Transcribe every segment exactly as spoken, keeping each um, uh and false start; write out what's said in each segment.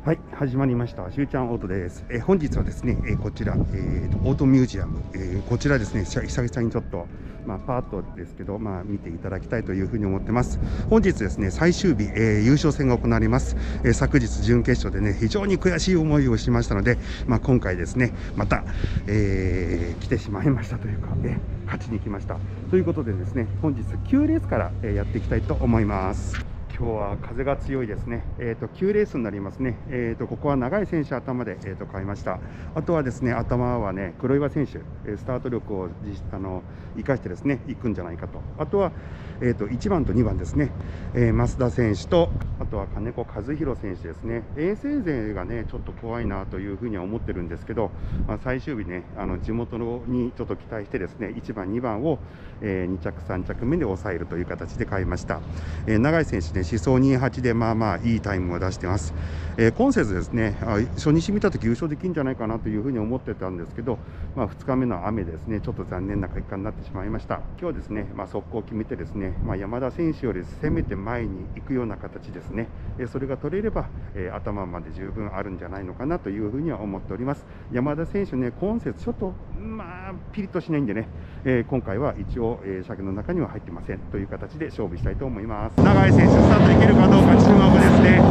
はい、始まりました。しゅうちゃんオートです。えー本日はですね、えーこちら、えーと、オートミュージアム、えーこちらですね、しゃ久々にちょっと、まあ、パーッとですけど、まあ、見ていただきたいというふうに思ってます。本日ですね、最終日、えー優勝戦が行われます。えー昨日準決勝でね、非常に悔しい思いをしましたので、まあ、今回ですね、また、えー来てしまいましたというか、えー勝ちに来ました。ということでですね、本日きゅうレースから、えーやっていきたいと思います。今日は風が強いですね。えーと、きゅうレースになりますね。えーと、ここは長い選手頭で、えーと買いました。あとはですね、頭はね、黒岩選手、えースタート力を実あの生かしてですね、行くんじゃないかと。あとは、えーといちばんとにばんですね、えー増田選手と、あとは金子和弘選手ですね。衛生勢がね、ちょっと怖いなというふうには思ってるんですけど、まあ、最終日ね、あの地元にちょっと期待してですね、いちばん、にばんを、えー、に着、さん着目で抑えるという形で買いました。えー、永井選手ね、思想にじゅうはちでまあまあいいタイムを出してます。えー、今節ですね、あ初日見たとき優勝できるんじゃないかなというふうに思ってたんですけど、まあ、ふつかめの雨ですね、ちょっと残念な結果になってしまいました。今日はですね、まあ、速攻を決めてですね、まあ、山田選手より攻めて前に行くような形ですね、えー、それが取れれば、えー、頭まで十分あるんじゃないのかなというふうには思っております。山田選手ね、今節ちょっとまあピリッとしないんでね、えー、今回は一応、えー、車の中には入ってませんという形で勝負したいと思います。永井選手スタートいけるかどうか注目ですね。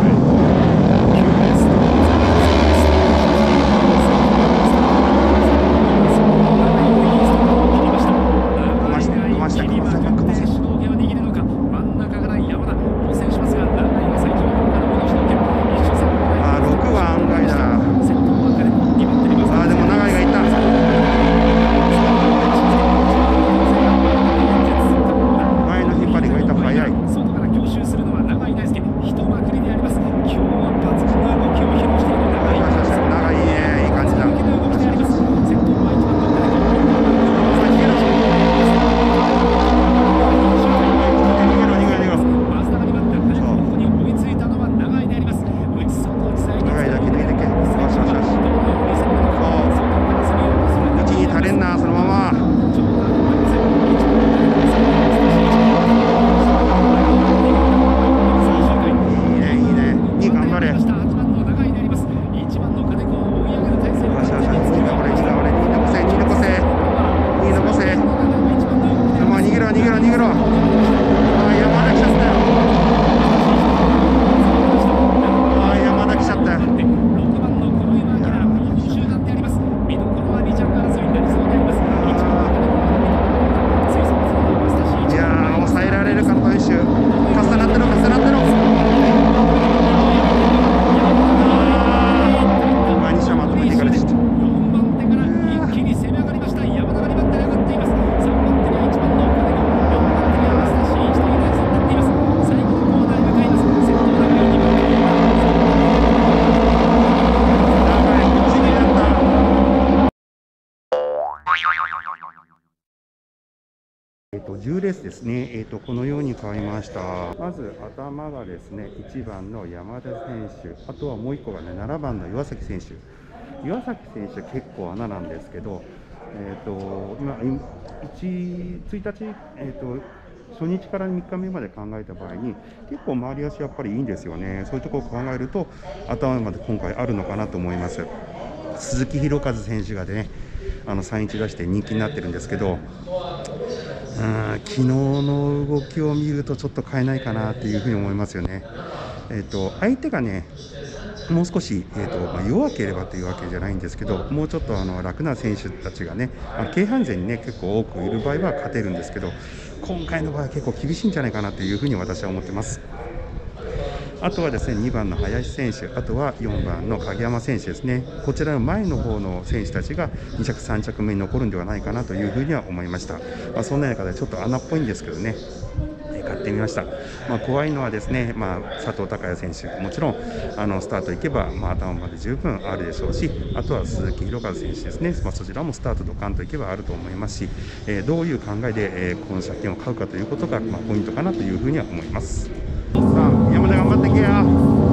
えっと、じゅうレースですね、えっと、このように買いました。まず頭がですね、いちばんの山田選手、あとはもういっこがね、ななばんの岩崎選手。岩崎選手、結構穴なんですけど、えっと、今、いちにち、えっと、初日からみっかめまで考えた場合に、結構回り足やっぱりいいんですよね。そういうところを考えると、頭まで今回あるのかなと思います。鈴木宏和選手がね、あのさんいち出して人気になってるんですけど、うん、昨日の動きを見るとちょっと変えないかなっていうふうに思いますよね。えーと、相手がね、もう少し、えーとまあ、弱ければというわけじゃないんですけど、もうちょっとあの楽な選手たちがね、あの京阪勢にね結構多くいる場合は勝てるんですけど、今回の場合は結構厳しいんじゃないかなというふうに私は思ってます。あとはですね、にばんの林選手、あとはよんばんの影山選手ですね。こちらの前の方の選手たちがに着、さん着目に残るんではないかなというふうには思いました。まあ、そんな中でちょっと穴っぽいんですけどね、買ってみました。まあ、怖いのはですね、まあ、佐藤孝也選手、もちろんあのスタート行けば、まあ、頭まで十分あるでしょうし、あとは鈴木宏和選手ですね、まあ、そちらもスタートドカンと行けばあると思いますし、えー、どういう考えで、えー、この車券を買うかということが、まあ、ポイントかなというふうには思います。さあ、山田頑張っていけよ。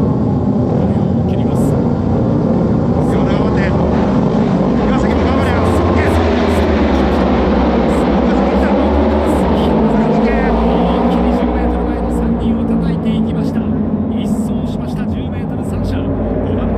いっ走しました。じゅうメートルさん車、ごばん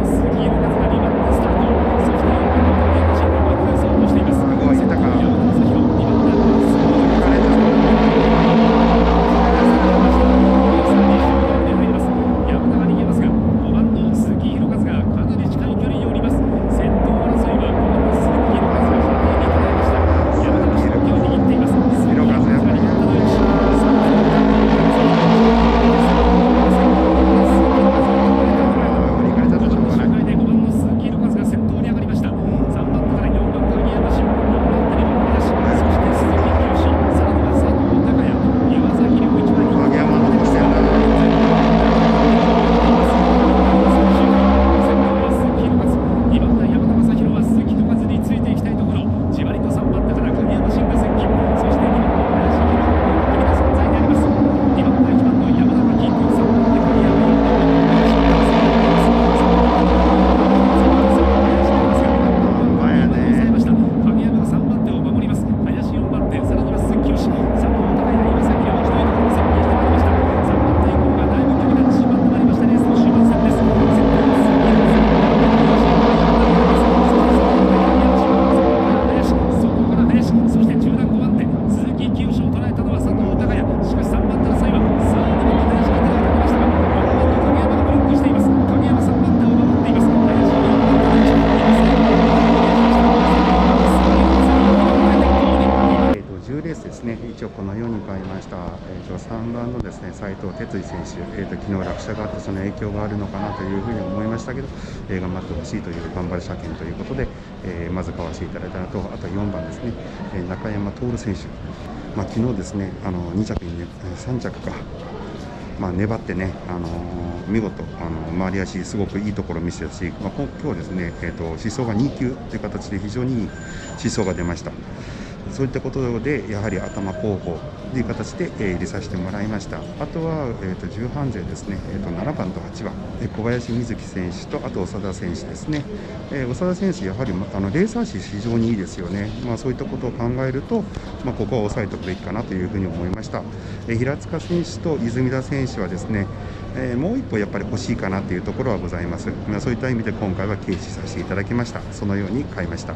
斉藤哲司選手、えー、と昨日落車があってその影響があるのかなというふうに思いましたけど、えー頑張ってほしいという頑張る車検ということで、えーまず買わせていただいたのと、あとよんばんですね、えー中山徹選手、まあ、昨日ですねあのに着に、ね、さん着か。まあ、粘ってね、あのー、見事、あのー、回り足、すごくいいところを見せたし、まあ、今日はですね、えーと、疾走がに級という形で非常にいい疾走が出ました。そういったことで、やはり頭後方という形で、えー、入れさせてもらいました。あとは、えーと、重版勢ですね、えーと、ななばんとはちばん、えー、小林瑞希選手と、あと長田選手ですね。えー、長田選手、やはりあのレーサー史非常にいいですよね。まあ、そういったことを考えると、まあ、ここは抑えておくべきかなというふうに思いました。えー、平塚選手と泉田選手はですね、えー、もう一歩やっぱり欲しいかなというところはございます。まあ、そういった意味で今回は軽視させていただきました。そのように買いました。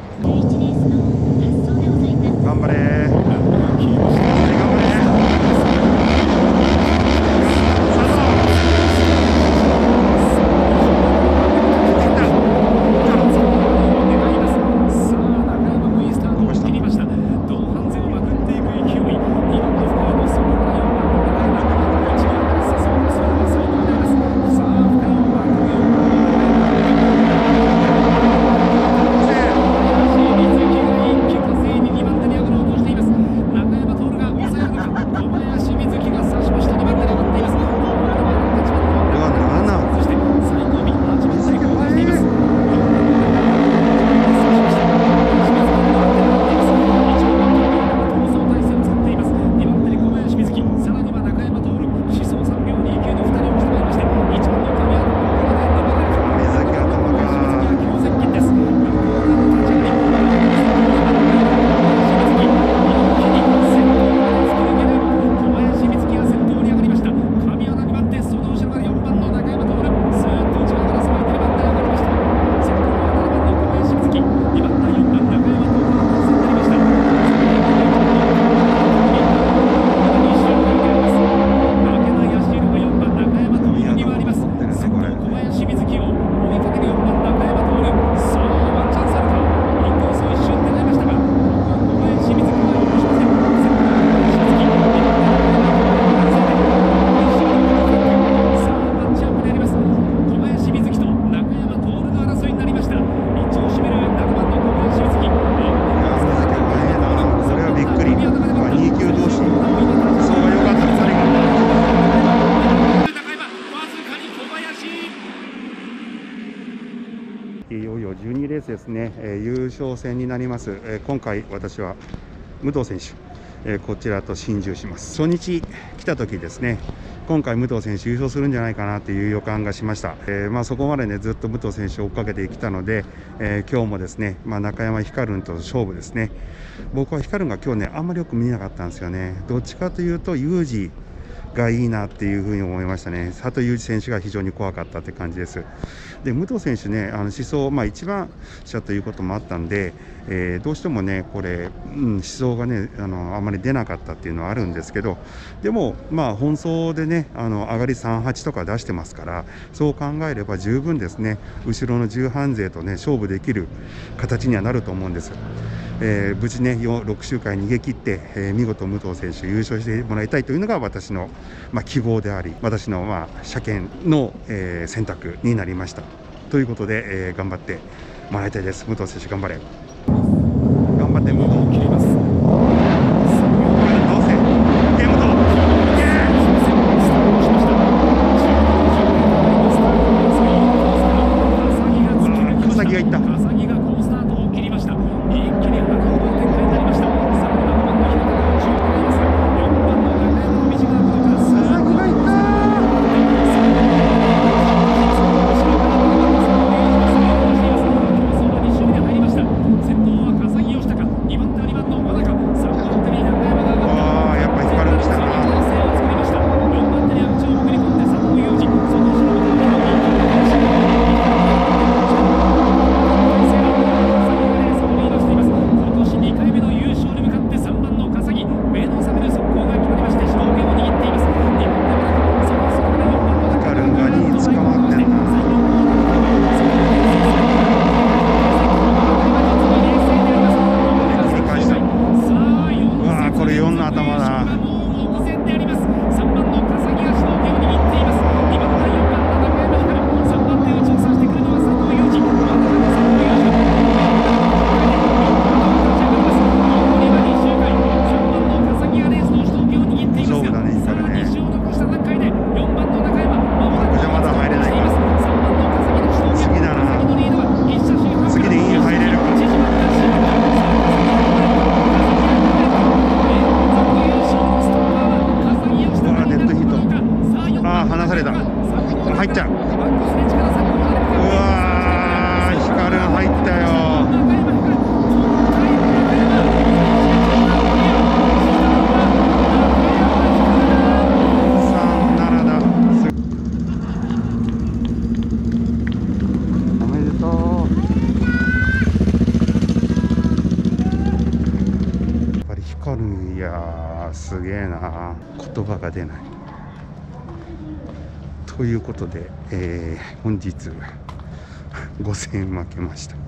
頑張れー。頑張れー。いよいよじゅうにレースですね、えー、優勝戦になります。えー、今回私は武藤選手、えー、こちらと心中します。初日来た時ですね、今回武藤選手優勝するんじゃないかなという予感がしました。えー、まあそこまでねずっと武藤選手を追っかけてきたので、えー、今日もですね、まあ、中山光と勝負ですね。僕は光が今日ねあんまりよく見えなかったんですよね。どっちかというとユージがいいなっていうふうに思いましたね。佐藤悠基選手が非常に怖かったって感じです。で武藤選手ね、あの思想、まあ、一番車ということもあったんで、えー、どうしてもねこれ、うん、思想がねあのあまり出なかったっていうのはあるんですけど、でもまあ本走でねあの上がりさんはちとか出してますから、そう考えれば十分ですね後ろの重版勢とね勝負できる形にはなると思うんです。えー、無事ねろく周回逃げ切って、えー、見事武藤選手優勝してもらいたいというのが私の、まあ、希望であり、私の、まあ、車検の、えー、選択になりましたということで、えー、頑張ってもらいたいです。武藤選手頑張れ、頑張って武藤を切ります。 も入っちゃう。うわー、ヒカルン入ったよ。さんななだ。おめでとう。やっぱりヒカルン、いやーすげえな、言葉が出ない。ということで、えー、本日ごせんえん負けました。